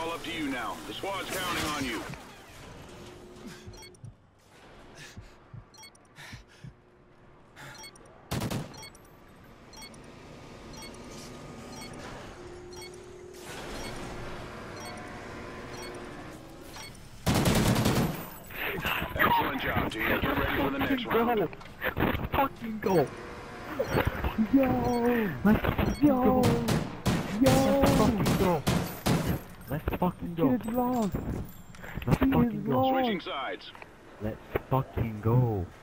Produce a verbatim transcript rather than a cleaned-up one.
all up to you now. The squad's counting on you. Excellent job, team. Get ready for the next round. Fucking go! Yo! Let's yo! Yo! Let's fucking go! Let's fucking go! Kid's lost. Let's He fucking is go! lost. Switching sides. Let's fucking go!